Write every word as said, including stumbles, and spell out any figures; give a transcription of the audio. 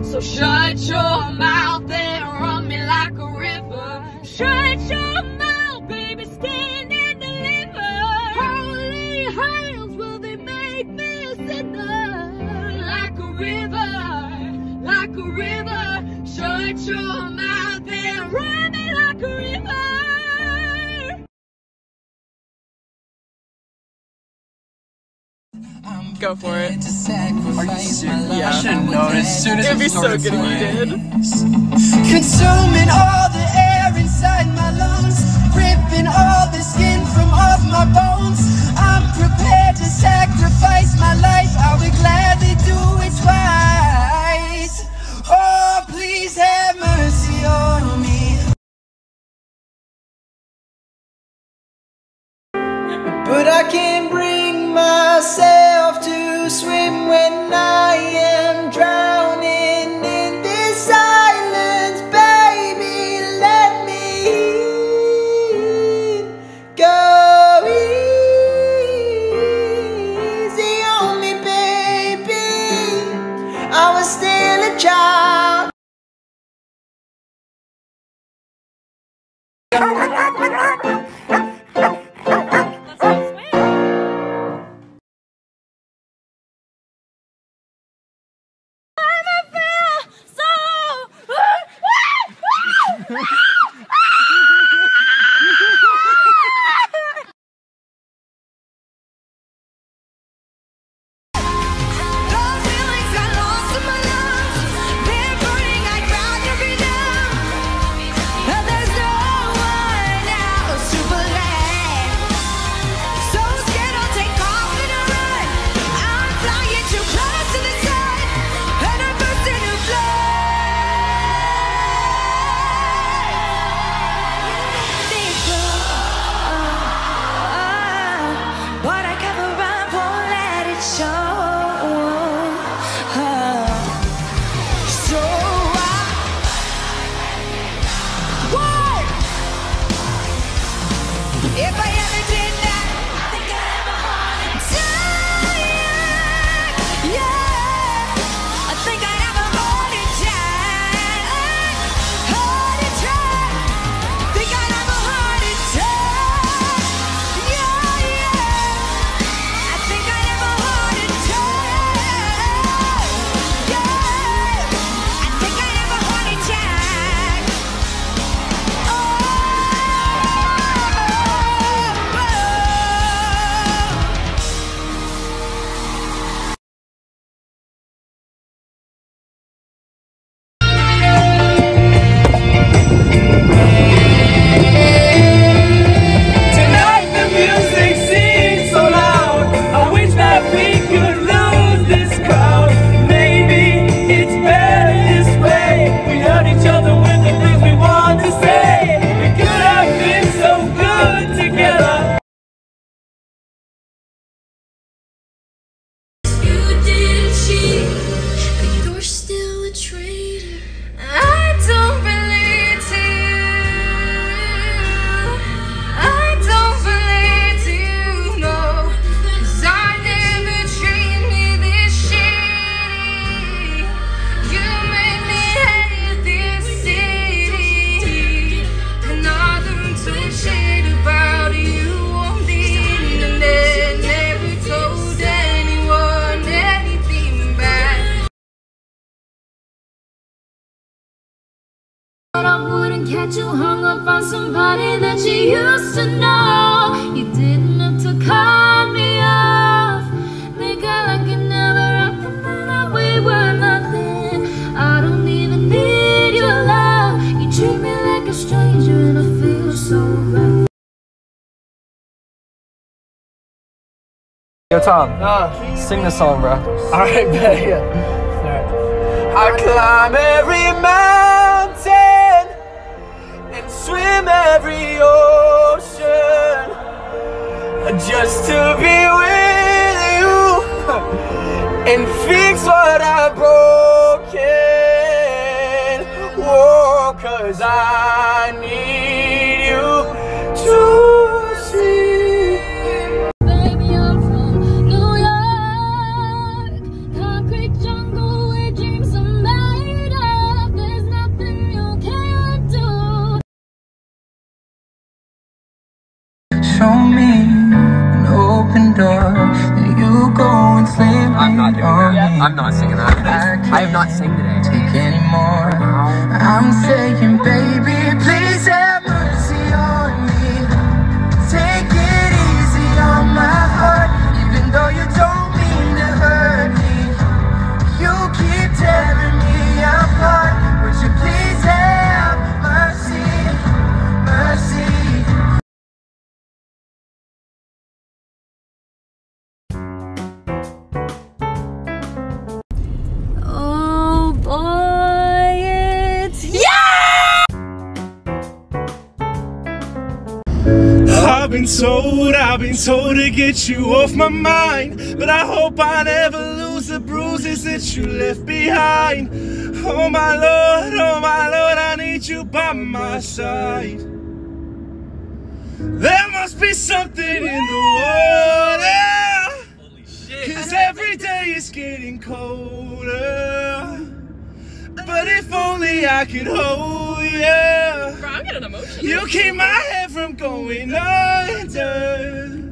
So shut your mouth and run me like a river. Shut your mouth, baby, stand and deliver. Holy hands, will they make me a sinner? Like a river, like a river. Shut your mouth and run me like a river. Go for it. Are you serious? Yeah. I should have known as soon as it was so good if you did. Consuming all the air inside my lungs, ripping all the skin from off my bones. I'm prepared to sacrifice my life. I would gladly do it twice. Oh, please have mercy on me. But I can't bring myself to swim when I am drowning in this silence. Baby, let me go easy on me, baby. I was still a child. But I wouldn't catch you hung up on somebody that you used to know. You didn't have to cut me off. Make out like it never happened, that we were nothing. I don't even need your love. You treat me like a stranger and I feel so right. Yo, Tom, uh, sing the song, bro. Alright, bet, yeah. Alright. I climb every mountain and swim every ocean just to be with you and fix what I've broken. Whoa, cause I need you to see. Concrete jungle where dreams are made not doing that. I'm not singing that. I have not sang today. Take anymore. I'm saying, baby, please have mercy on me. Take it easy on my heart, even though you don't mean to hurt me. You keep tearing me apart. Would you please have mercy, mercy? Oh boy, it's yeah! I've been told, I've been told to get you off my mind, but I hope I never lose the bruises that you left behind. Oh my Lord, oh my Lord, I need you by my side. There must be something in the water, cause every day it's getting colder. But if only I could hold you. Bro, I'm getting emotional. You keep my head from going under.